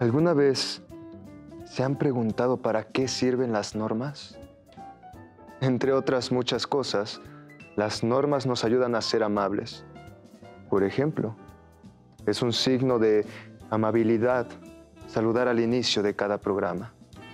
¿Alguna vez se han preguntado para qué sirven las normas? Entre otras muchas cosas, las normas nos ayudan a ser amables. Por ejemplo, es un signo de amabilidad saludar al inicio de cada programa.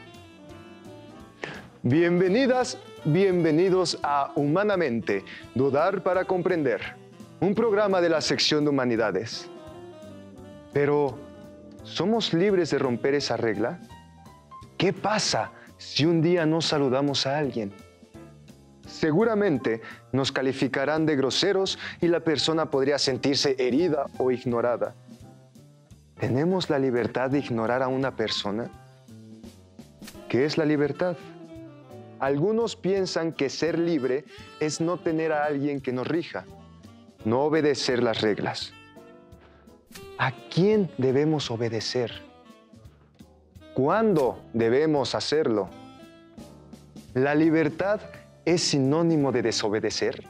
Bienvenidas, bienvenidos a Humanamente, Dudar para Comprender, un programa de la sección de Humanidades. Pero, ¿somos libres de romper esa regla? ¿Qué pasa si un día no saludamos a alguien? Seguramente nos calificarán de groseros y la persona podría sentirse herida o ignorada. ¿Tenemos la libertad de ignorar a una persona? ¿Qué es la libertad? Algunos piensan que ser libre es no tener a alguien que nos rija, no obedecer las reglas. ¿A quién debemos obedecer? ¿Cuándo debemos hacerlo? ¿La libertad es sinónimo de desobedecer?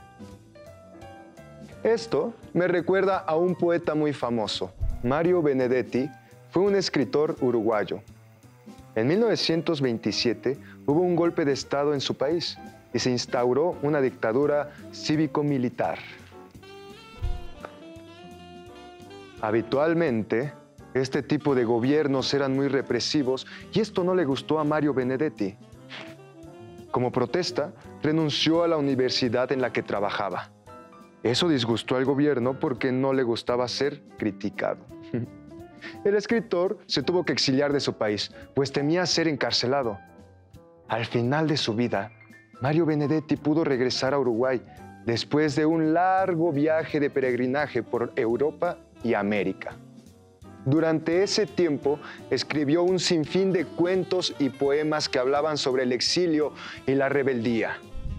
Esto me recuerda a un poeta muy famoso. Mario Benedetti fue un escritor uruguayo. En 1927 hubo un golpe de Estado en su país y se instauró una dictadura cívico-militar. Habitualmente, este tipo de gobiernos eran muy represivos y esto no le gustó a Mario Benedetti. Como protesta, renunció a la universidad en la que trabajaba. Eso disgustó al gobierno porque no le gustaba ser criticado. El escritor se tuvo que exiliar de su país, pues temía ser encarcelado. Al final de su vida, Mario Benedetti pudo regresar a Uruguay después de un largo viaje de peregrinaje por Europa y América. Durante ese tiempo, escribió un sinfín de cuentos y poemas que hablaban sobre el exilio y la rebeldía.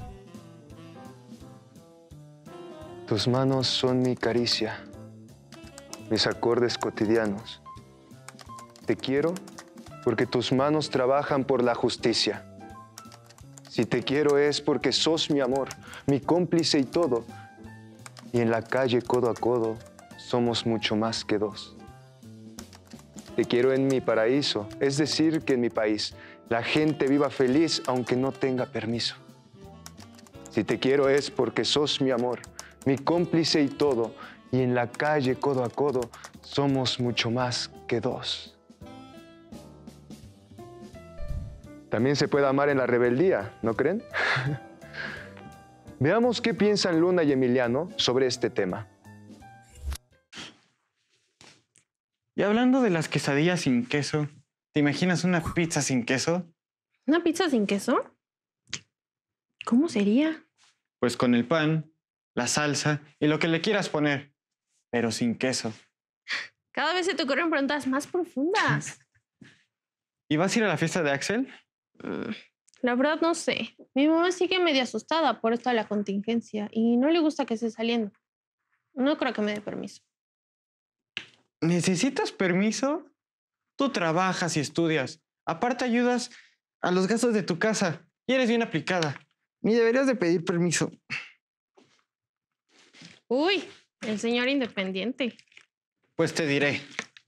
Tus manos son mi caricia, mis acordes cotidianos. Te quiero porque tus manos trabajan por la justicia. Si te quiero es porque sos mi amor, mi cómplice y todo. Y en la calle codo a codo somos mucho más que dos. Te quiero en mi paraíso, es decir, que en mi país la gente viva feliz aunque no tenga permiso. Si te quiero es porque sos mi amor, mi cómplice y todo, y en la calle codo a codo somos mucho más que dos. También se puede amar en la rebeldía, ¿no creen? Veamos qué piensan Luna y Emiliano sobre este tema. Y hablando de las quesadillas sin queso, ¿te imaginas una pizza sin queso? ¿Una pizza sin queso? ¿Cómo sería? Pues con el pan, la salsa y lo que le quieras poner, pero sin queso. Cada vez se te ocurren preguntas más profundas. ¿Y vas a ir a la fiesta de Axel? La verdad no sé. Mi mamá sigue medio asustada por esto de la contingencia y no le gusta que esté saliendo. No creo que me dé permiso. ¿Necesitas permiso? Tú trabajas y estudias. Aparte ayudas a los gastos de tu casa y eres bien aplicada. Ni deberías de pedir permiso. Uy, el señor independiente. Pues te diré.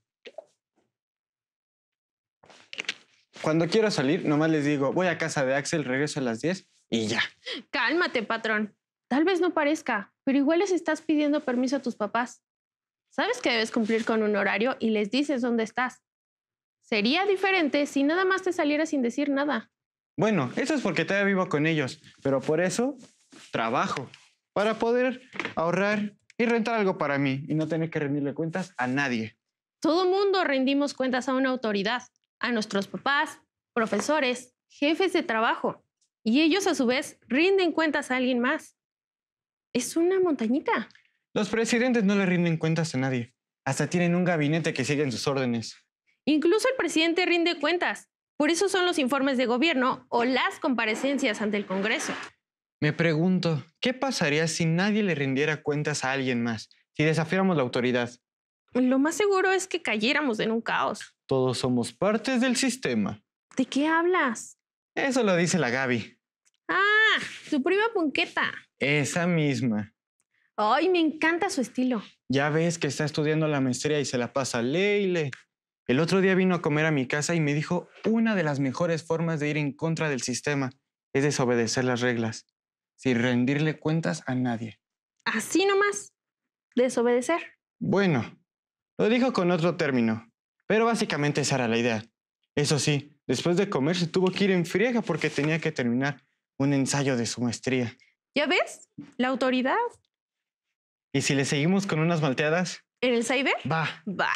Cuando quiero salir, nomás les digo, voy a casa de Axel, regreso a las 10 y ya. Cálmate, patrón. Tal vez no parezca, pero igual les estás pidiendo permiso a tus papás. Sabes que debes cumplir con un horario y les dices dónde estás. Sería diferente si nada más te salieras sin decir nada. Bueno, eso es porque todavía vivo con ellos, pero por eso trabajo, para poder ahorrar y rentar algo para mí y no tener que rendirle cuentas a nadie. Todo mundo rendimos cuentas a una autoridad, a nuestros papás, profesores, jefes de trabajo, y ellos a su vez rinden cuentas a alguien más. Es una montañita. Los presidentes no le rinden cuentas a nadie. Hasta tienen un gabinete que sigue sus órdenes. Incluso el presidente rinde cuentas. Por eso son los informes de gobierno o las comparecencias ante el Congreso. Me pregunto, ¿qué pasaría si nadie le rindiera cuentas a alguien más? Si desafiáramos la autoridad. Lo más seguro es que cayéramos en un caos. Todos somos partes del sistema. ¿De qué hablas? Eso lo dice la Gaby. Ah, tu prima Punqueta. Esa misma. Ay, me encanta su estilo. Ya ves que está estudiando la maestría y se la pasa leile. El otro día vino a comer a mi casa y me dijo una de las mejores formas de ir en contra del sistema es desobedecer las reglas, sin rendirle cuentas a nadie. Así nomás. Desobedecer. Bueno, lo dijo con otro término, pero básicamente esa era la idea. Eso sí, después de comer se tuvo que ir en friega porque tenía que terminar un ensayo de su maestría. ¿Ya ves? La autoridad. ¿Y si le seguimos con unas malteadas? ¿En el cyber? Va. Va.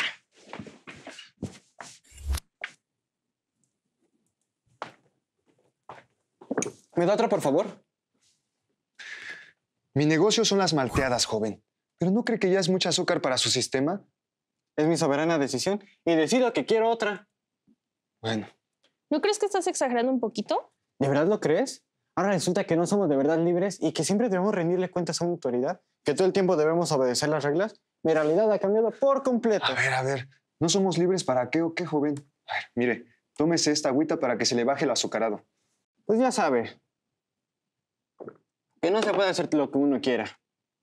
¿Me da otra, por favor? Mi negocio son las malteadas, joven. ¿Pero no cree que ya es mucho azúcar para su sistema? Es mi soberana decisión y decido que quiero otra. Bueno, ¿No crees que estás exagerando un poquito? ¿De verdad lo crees? Ahora resulta que no somos de verdad libres y que siempre debemos rendirle cuentas a una autoridad, que todo el tiempo debemos obedecer las reglas. Mi realidad ha cambiado por completo. a ver. ¿No somos libres para qué o qué, joven? A ver, mire, tómese esta agüita para que se le baje el azucarado. Pues ya sabe, que no se puede hacer lo que uno quiera.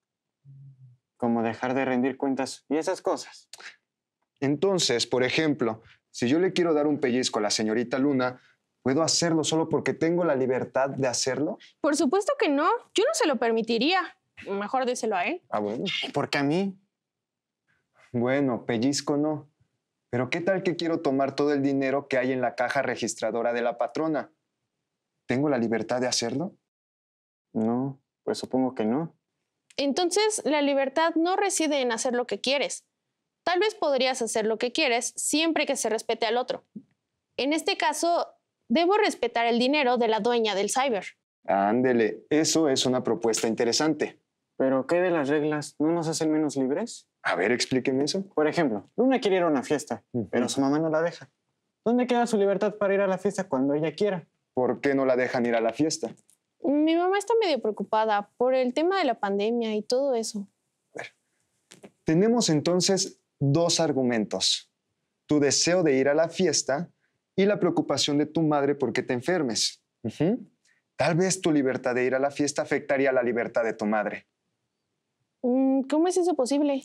Como dejar de rendir cuentas y esas cosas. Entonces, por ejemplo, si yo le quiero dar un pellizco a la señorita Luna, ¿puedo hacerlo solo porque tengo la libertad de hacerlo? Por supuesto que no. Yo no se lo permitiría. Mejor déselo a él. Ah, bueno. ¿Por qué a mí? Bueno, pellizco no. Pero ¿qué tal que quiero tomar todo el dinero que hay en la caja registradora de la patrona? ¿Tengo la libertad de hacerlo? No, pues supongo que no. Entonces, la libertad no reside en hacer lo que quieres. Tal vez podrías hacer lo que quieres siempre que se respete al otro. En este caso, debo respetar el dinero de la dueña del cyber. Ándele, eso es una propuesta interesante. ¿Pero qué de las reglas no nos hacen menos libres? A ver, explíqueme eso. Por ejemplo, Luna quiere ir a una fiesta, pero su mamá no la deja. ¿Dónde queda su libertad para ir a la fiesta cuando ella quiera? ¿Por qué no la dejan ir a la fiesta? Mi mamá está medio preocupada por el tema de la pandemia y todo eso. Tenemos entonces dos argumentos. Tu deseo de ir a la fiesta y la preocupación de tu madre porque te enfermes. Tal vez tu libertad de ir a la fiesta afectaría la libertad de tu madre. ¿Cómo es eso posible?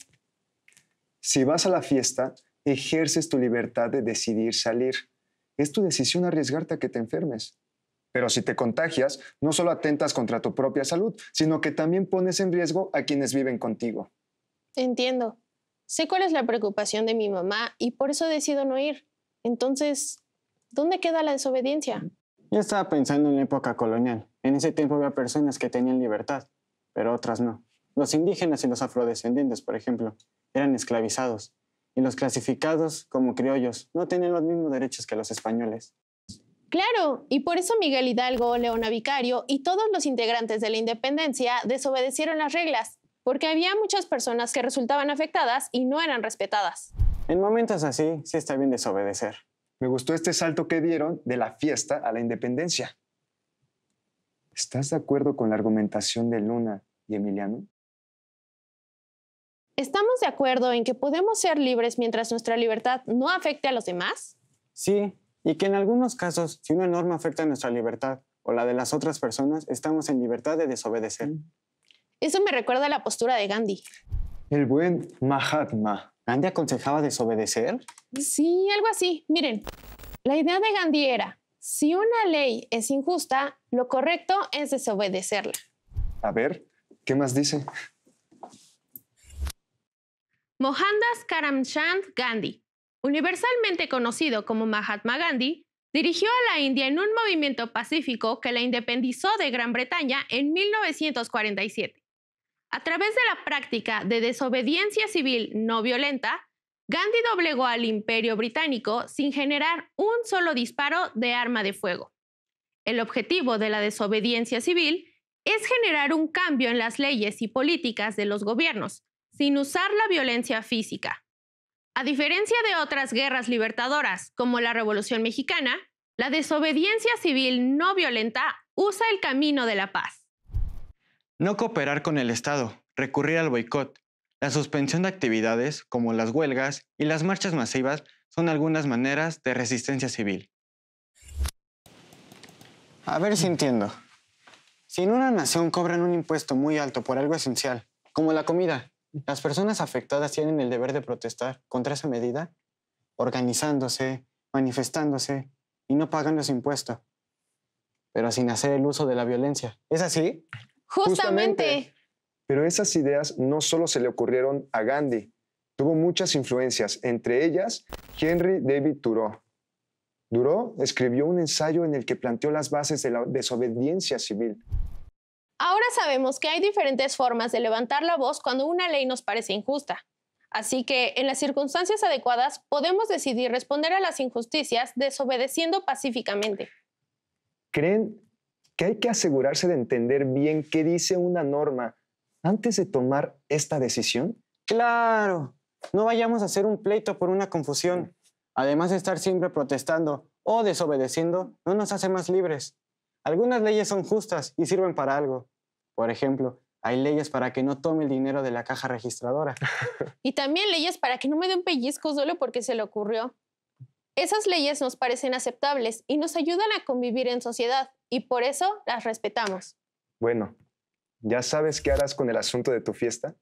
Si vas a la fiesta, ejerces tu libertad de decidir salir. Es tu decisión arriesgarte a que te enfermes. Pero si te contagias, no solo atentas contra tu propia salud, sino que también pones en riesgo a quienes viven contigo. Entiendo. Sé cuál es la preocupación de mi mamá y por eso decido no ir. Entonces, ¿dónde queda la desobediencia? Yo estaba pensando en la época colonial. En ese tiempo había personas que tenían libertad, pero otras no. Los indígenas y los afrodescendientes, por ejemplo, eran esclavizados. Y los clasificados como criollos no tenían los mismos derechos que los españoles. Claro, y por eso Miguel Hidalgo, Leona Vicario y todos los integrantes de la independencia desobedecieron las reglas, porque había muchas personas que resultaban afectadas y no eran respetadas. En momentos así, sí está bien desobedecer. Me gustó este salto que dieron de la fiesta a la independencia. ¿Estás de acuerdo con la argumentación de Luna y Emiliano? ¿Estamos de acuerdo en que podemos ser libres mientras nuestra libertad no afecte a los demás? Sí, y que en algunos casos, si una norma afecta nuestra libertad o la de las otras personas, estamos en libertad de desobedecer. Eso me recuerda a la postura de Gandhi. El buen Mahatma. ¿Gandhi aconsejaba desobedecer? Sí, algo así. Miren, la idea de Gandhi era, si una ley es injusta, lo correcto es desobedecerla. A ver, ¿qué más dice? Mohandas Karamchand Gandhi, universalmente conocido como Mahatma Gandhi, dirigió a la India en un movimiento pacífico que la independizó de Gran Bretaña en 1947. A través de la práctica de desobediencia civil no violenta, Gandhi doblegó al Imperio Británico sin generar un solo disparo de arma de fuego. El objetivo de la desobediencia civil es generar un cambio en las leyes y políticas de los gobiernos, sin usar la violencia física. A diferencia de otras guerras libertadoras, como la Revolución Mexicana, la desobediencia civil no violenta usa el camino de la paz. No cooperar con el Estado, recurrir al boicot, la suspensión de actividades como las huelgas y las marchas masivas son algunas maneras de resistencia civil. A ver si entiendo. Si en una nación cobran un impuesto muy alto por algo esencial, como la comida, ¿las personas afectadas tienen el deber de protestar contra esa medida? organizándose, manifestándose y no pagando su impuesto, pero sin hacer el uso de la violencia. ¿Es así? Justamente. Pero esas ideas no solo se le ocurrieron a Gandhi, tuvo muchas influencias, entre ellas Henry David Thoreau. Thoreau escribió un ensayo en el que planteó las bases de la desobediencia civil. Ahora sabemos que hay diferentes formas de levantar la voz cuando una ley nos parece injusta. Así que, en las circunstancias adecuadas, podemos decidir responder a las injusticias desobedeciendo pacíficamente. ¿Creen que hay que asegurarse de entender bien qué dice una norma antes de tomar esta decisión? ¡Claro! No vayamos a hacer un pleito por una confusión. Además de estar siempre protestando o desobedeciendo, no nos hace más libres. Algunas leyes son justas y sirven para algo. Por ejemplo, hay leyes para que no tome el dinero de la caja registradora. Y también leyes para que no me dé un pellizco solo porque se le ocurrió. Esas leyes nos parecen aceptables y nos ayudan a convivir en sociedad, y por eso las respetamos. Bueno, ¿ya sabes qué harás con el asunto de tu fiesta?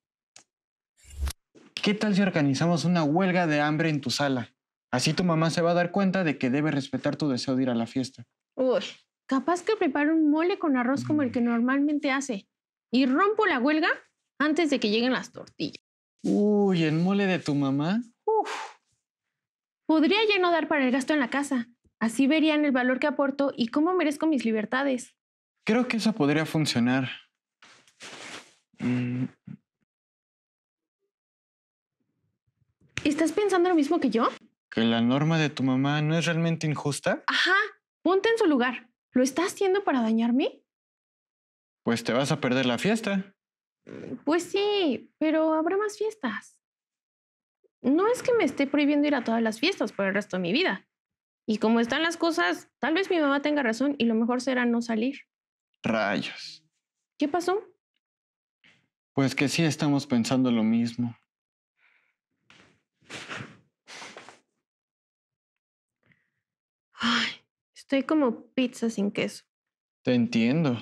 ¿Qué tal si organizamos una huelga de hambre en tu sala? Así tu mamá se va a dar cuenta de que debe respetar tu deseo de ir a la fiesta. Uy, capaz que preparo un mole con arroz como el que normalmente hace y rompo la huelga antes de que lleguen las tortillas. Uy, ¿el mole de tu mamá? Podría ya no dar para el gasto en la casa. Así verían el valor que aporto y cómo merezco mis libertades. Creo que eso podría funcionar. ¿Estás pensando lo mismo que yo? ¿Que la norma de tu mamá no es realmente injusta? Ajá, ponte en su lugar. ¿Lo está haciendo para dañarme? Pues te vas a perder la fiesta. Pues sí, pero habrá más fiestas. No es que me esté prohibiendo ir a todas las fiestas por el resto de mi vida. Y como están las cosas, tal vez mi mamá tenga razón y lo mejor será no salir. Rayos. ¿Qué pasó? Pues que sí estamos pensando lo mismo. Ay, estoy como pizza sin queso. Te entiendo.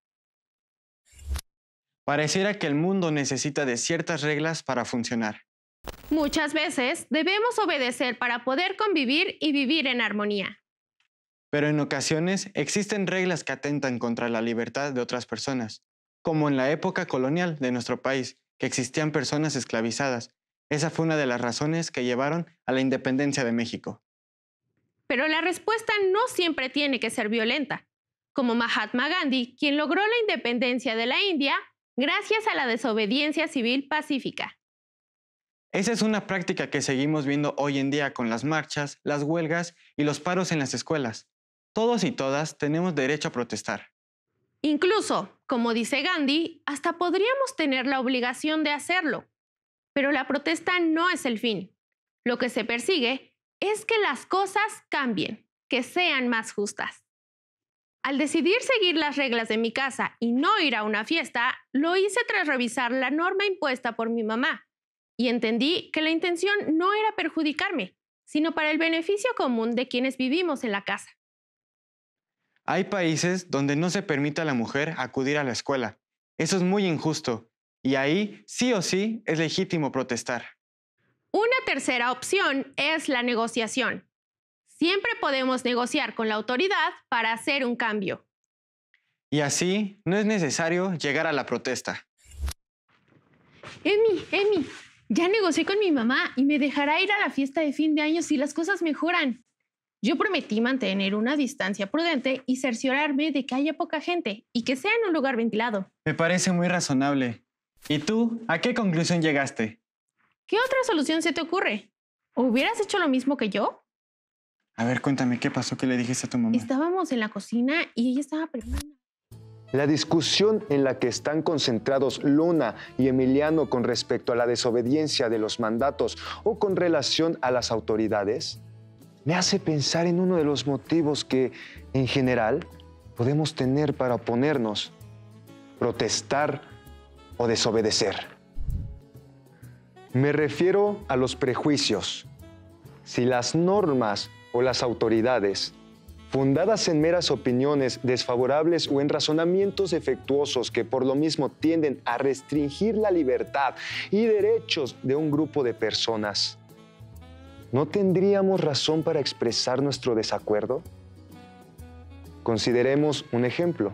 Pareciera que el mundo necesita de ciertas reglas para funcionar. Muchas veces debemos obedecer para poder convivir y vivir en armonía. Pero en ocasiones existen reglas que atentan contra la libertad de otras personas, como en la época colonial de nuestro país, que existían personas esclavizadas. Esa fue una de las razones que llevaron a la independencia de México. Pero la respuesta no siempre tiene que ser violenta, como Mahatma Gandhi, quien logró la independencia de la India gracias a la desobediencia civil pacífica. Esa es una práctica que seguimos viendo hoy en día con las marchas, las huelgas y los paros en las escuelas. Todos y todas tenemos derecho a protestar. Incluso, como dice Gandhi, hasta podríamos tener la obligación de hacerlo. Pero la protesta no es el fin. Lo que se persigue es que las cosas cambien, que sean más justas. Al decidir seguir las reglas de mi casa y no ir a una fiesta, lo hice tras revisar la norma impuesta por mi mamá y entendí que la intención no era perjudicarme, sino para el beneficio común de quienes vivimos en la casa. Hay países donde no se permite a la mujer acudir a la escuela. Eso es muy injusto y ahí sí o sí es legítimo protestar. Una tercera opción es la negociación. Siempre podemos negociar con la autoridad para hacer un cambio. Y así no es necesario llegar a la protesta. Emi, ya negocié con mi mamá y me dejará ir a la fiesta de fin de año si las cosas mejoran. Yo prometí mantener una distancia prudente y cerciorarme de que haya poca gente y que sea en un lugar ventilado. Me parece muy razonable. ¿Y tú, a qué conclusión llegaste? ¿Qué otra solución se te ocurre? ¿Hubieras hecho lo mismo que yo? A ver, cuéntame, ¿qué pasó? ¿Qué le dijiste a tu mamá? Estábamos en la cocina y ella estaba preparando. La discusión en la que están concentrados Luna y Emiliano con respecto a la desobediencia de los mandatos o con relación a las autoridades me hace pensar en uno de los motivos que, en general, podemos tener para oponernos, protestar o desobedecer. Me refiero a los prejuicios. Si las normas o las autoridades, fundadas en meras opiniones desfavorables o en razonamientos defectuosos que por lo mismo tienden a restringir la libertad y derechos de un grupo de personas, ¿no tendríamos razón para expresar nuestro desacuerdo? Consideremos un ejemplo.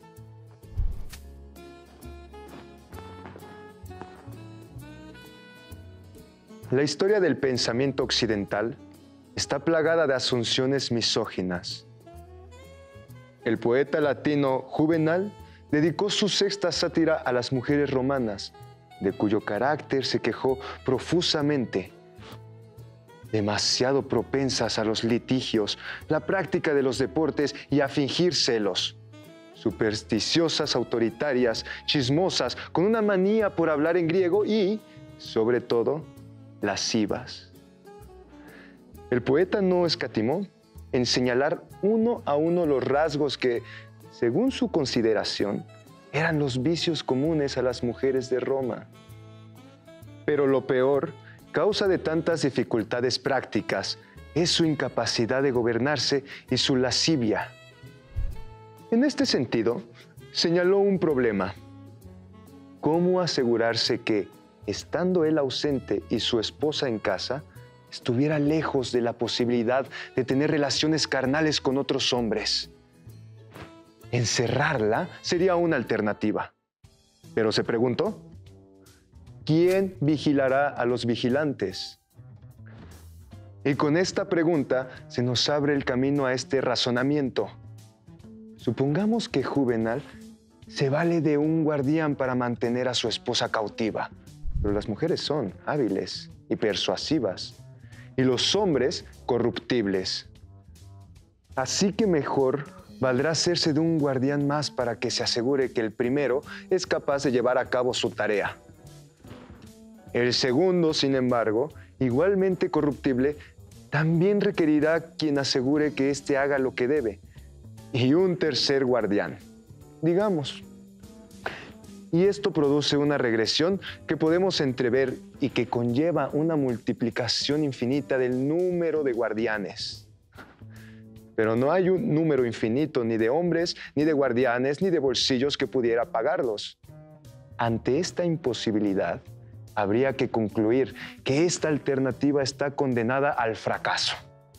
La historia del pensamiento occidental está plagada de asunciones misóginas. El poeta latino Juvenal dedicó su sexta sátira a las mujeres romanas, de cuyo carácter se quejó profusamente. Demasiado propensas a los litigios, la práctica de los deportes y a fingir celos. Supersticiosas, autoritarias, chismosas, con una manía por hablar en griego y, sobre todo, lascivas. El poeta no escatimó en señalar uno a uno los rasgos que, según su consideración, eran los vicios comunes a las mujeres de Roma. Pero lo peor, causa de tantas dificultades prácticas, es su incapacidad de gobernarse y su lascivia. En este sentido, señaló un problema: ¿cómo asegurarse que, estando él ausente y su esposa en casa, estuviera lejos de la posibilidad de tener relaciones carnales con otros hombres? Encerrarla sería una alternativa. Pero se preguntó, ¿quién vigilará a los vigilantes? Y con esta pregunta se nos abre el camino a este razonamiento. Supongamos que Juvenal se vale de un guardián para mantener a su esposa cautiva, pero las mujeres son hábiles y persuasivas, y los hombres corruptibles. Así que mejor valdrá hacerse de un guardián más para que se asegure que el primero es capaz de llevar a cabo su tarea. El segundo, sin embargo, igualmente corruptible, también requerirá quien asegure que éste haga lo que debe, y un tercer guardián, digamos. Y esto produce una regresión que podemos entrever y que conlleva una multiplicación infinita del número de guardianes. Pero no hay un número infinito ni de hombres, ni de guardianes, ni de bolsillos que pudiera pagarlos. Ante esta imposibilidad, habría que concluir que esta alternativa está condenada al fracaso.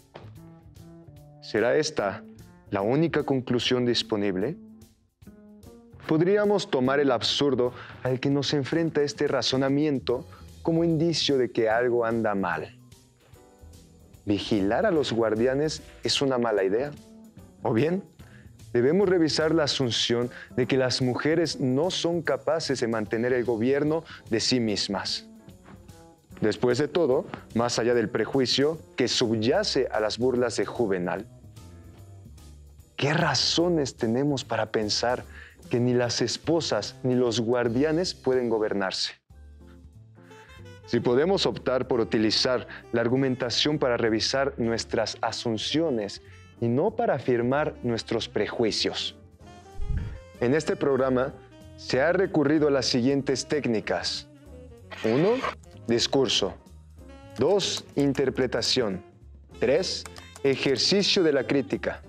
¿Será esta la única conclusión disponible? Podríamos tomar el absurdo al que nos enfrenta este razonamiento como indicio de que algo anda mal. ¿Vigilar a los guardianes es una mala idea? O bien, debemos revisar la asunción de que las mujeres no son capaces de mantener el gobierno de sí mismas. Después de todo, más allá del prejuicio que subyace a las burlas de Juvenal, ¿qué razones tenemos para pensar que ni las esposas ni los guardianes pueden gobernarse? Si podemos optar por utilizar la argumentación para revisar nuestras asunciones y no para afirmar nuestros prejuicios. En este programa se ha recurrido a las siguientes técnicas. 1. Discurso. 2. Interpretación. 3. Ejercicio de la crítica,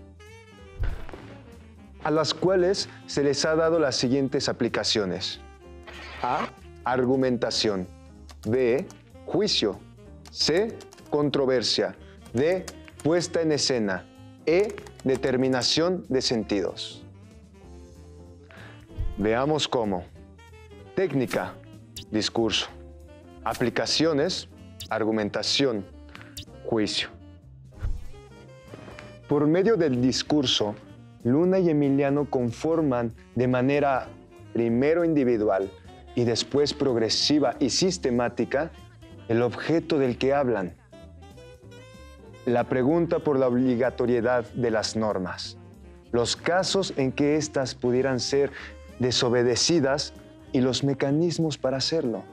a las cuales se les ha dado las siguientes aplicaciones. A. Argumentación. B. Juicio. C. Controversia. D. Puesta en escena. E. Determinación de sentidos. Veamos cómo. Técnica. Discurso. Aplicaciones. Argumentación. Juicio. Por medio del discurso, Luna y Emiliano conforman de manera primero individual y después progresiva y sistemática el objeto del que hablan. La pregunta por la obligatoriedad de las normas, los casos en que éstas pudieran ser desobedecidas y los mecanismos para hacerlo.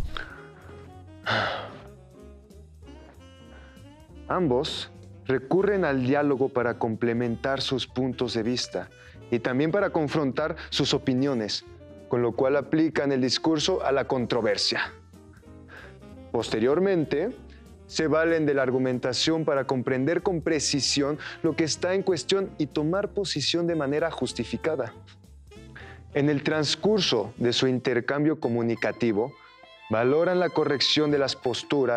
Ambos recurren al diálogo para complementar sus puntos de vista y también para confrontar sus opiniones, con lo cual aplican el discurso a la controversia. Posteriormente, se valen de la argumentación para comprender con precisión lo que está en cuestión y tomar posición de manera justificada. En el transcurso de su intercambio comunicativo, valoran la corrección de las posturas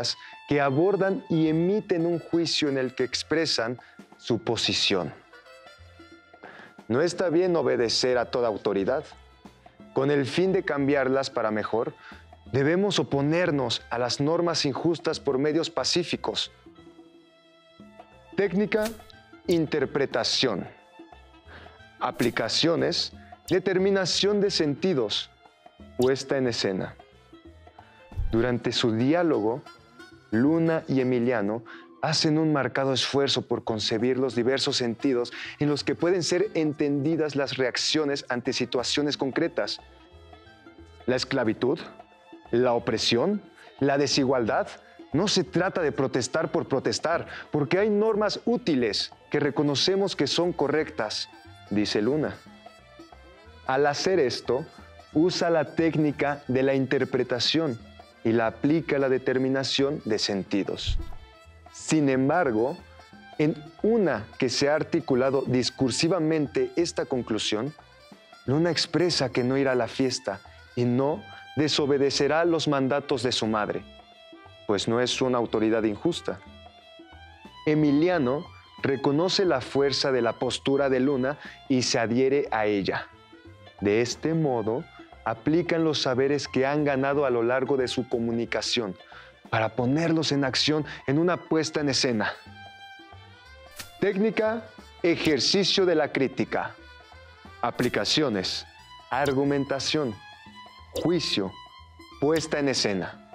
que abordan y emiten un juicio en el que expresan su posición. No está bien obedecer a toda autoridad. Con el fin de cambiarlas para mejor, debemos oponernos a las normas injustas por medios pacíficos. Técnica, interpretación. Aplicaciones, determinación de sentidos, puesta en escena. Durante su diálogo, Luna y Emiliano hacen un marcado esfuerzo por concebir los diversos sentidos en los que pueden ser entendidas las reacciones ante situaciones concretas. La esclavitud, la opresión, la desigualdad. No se trata de protestar por protestar, porque hay normas útiles que reconocemos que son correctas, dice Luna. Al hacer esto, usa la técnica de la interpretación y la aplica a la determinación de sentidos. Sin embargo, en una que se ha articulado discursivamente esta conclusión, Luna expresa que no irá a la fiesta y no desobedecerá los mandatos de su madre, pues no es una autoridad injusta. Emiliano reconoce la fuerza de la postura de Luna y se adhiere a ella. De este modo, aplican los saberes que han ganado a lo largo de su comunicación para ponerlos en acción en una puesta en escena. Técnica, ejercicio de la crítica. Aplicaciones, argumentación, juicio, puesta en escena.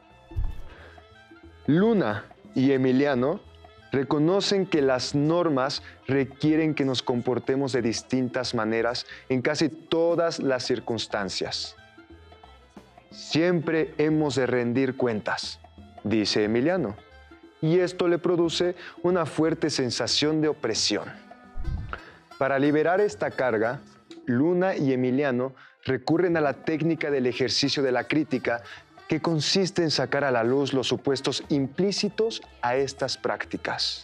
Luna y Emiliano reconocen que las normas requieren que nos comportemos de distintas maneras en casi todas las circunstancias. Siempre hemos de rendir cuentas, dice Emiliano, y esto le produce una fuerte sensación de opresión. Para liberar esta carga, Luna y Emiliano recurren a la técnica del ejercicio de la crítica, que consiste en sacar a la luz los supuestos implícitos a estas prácticas.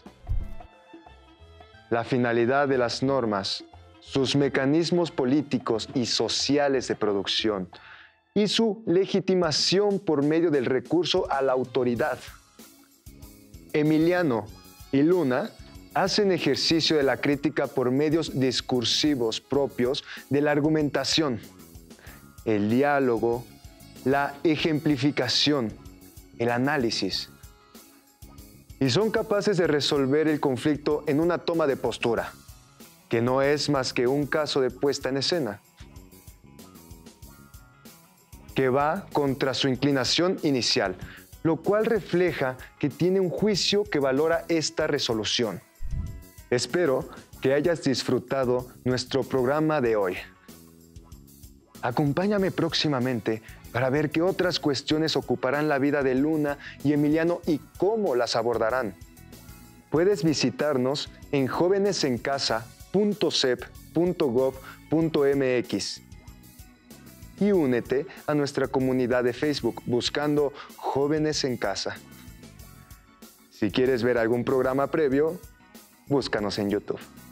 La finalidad de las normas, sus mecanismos políticos y sociales de producción y su legitimación por medio del recurso a la autoridad. Emiliano y Luna hacen ejercicio de la crítica por medios discursivos propios de la argumentación, el diálogo, la ejemplificación, el análisis. Y son capaces de resolver el conflicto en una toma de postura, que no es más que un caso de puesta en escena, que va contra su inclinación inicial, lo cual refleja que tiene un juicio que valora esta resolución. Espero que hayas disfrutado nuestro programa de hoy. Acompáñame próximamente para ver qué otras cuestiones ocuparán la vida de Luna y Emiliano y cómo las abordarán. Puedes visitarnos en jovenesencasa.cep.gov.mx y únete a nuestra comunidad de Facebook buscando Jóvenes en Casa. Si quieres ver algún programa previo, búscanos en YouTube.